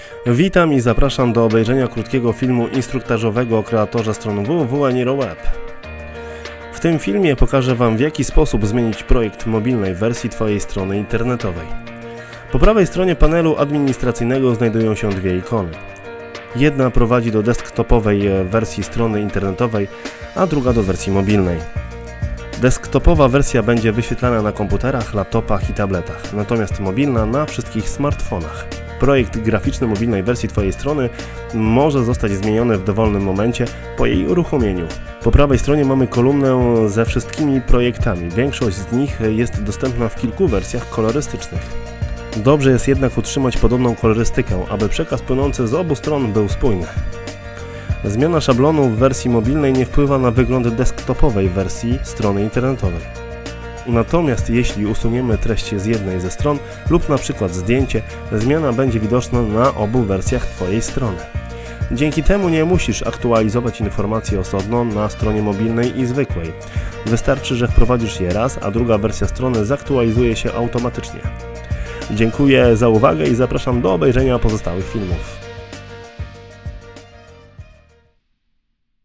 Witam i zapraszam do obejrzenia krótkiego filmu instruktażowego o kreatorze stron www.eniroweb. W tym filmie pokażę Wam, w jaki sposób zmienić projekt mobilnej wersji Twojej strony internetowej. Po prawej stronie panelu administracyjnego znajdują się dwie ikony. Jedna prowadzi do desktopowej wersji strony internetowej, a druga do wersji mobilnej. Desktopowa wersja będzie wyświetlana na komputerach, laptopach i tabletach, natomiast mobilna na wszystkich smartfonach. Projekt graficzny mobilnej wersji Twojej strony może zostać zmieniony w dowolnym momencie po jej uruchomieniu. Po prawej stronie mamy kolumnę ze wszystkimi projektami. Większość z nich jest dostępna w kilku wersjach kolorystycznych. Dobrze jest jednak utrzymać podobną kolorystykę, aby przekaz płynący z obu stron był spójny. Zmiana szablonu w wersji mobilnej nie wpływa na wygląd desktopowej wersji strony internetowej. Natomiast jeśli usuniemy treść z jednej ze stron lub na przykład zdjęcie, zmiana będzie widoczna na obu wersjach Twojej strony. Dzięki temu nie musisz aktualizować informacji osobno na stronie mobilnej i zwykłej. Wystarczy, że wprowadzisz je raz, a druga wersja strony zaktualizuje się automatycznie. Dziękuję za uwagę i zapraszam do obejrzenia pozostałych filmów.